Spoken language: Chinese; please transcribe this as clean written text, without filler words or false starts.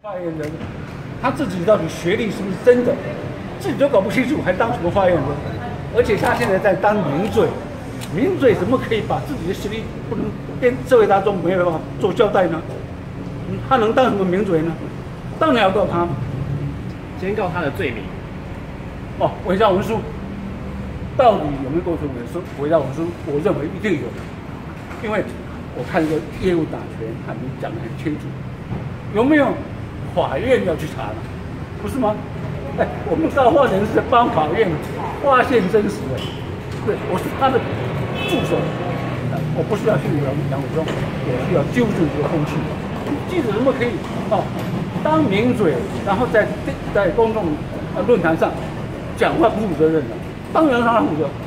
发言人他自己到底学历是不是真的，自己都搞不清楚，还当什么发言人？而且他现在在当名嘴，名嘴怎么可以把自己的实力不能跟社会大众没有办法做交代呢？他能当什么名嘴呢？当然要告他。 先告他的罪名。 哦，伪造文书，到底有没有构成伪造文书？我认为一定有，因为我看这个业务打权还没讲得很清楚，有没有法院要去查呢？不是吗？哎，我们告发人是在帮法院发现真实的，对，我是他的助手，我不是要去杨伟忠，我是要纠正这个风气。记者怎么可以当名嘴，然后在公众论坛上讲话不负责任的？当然让他负责。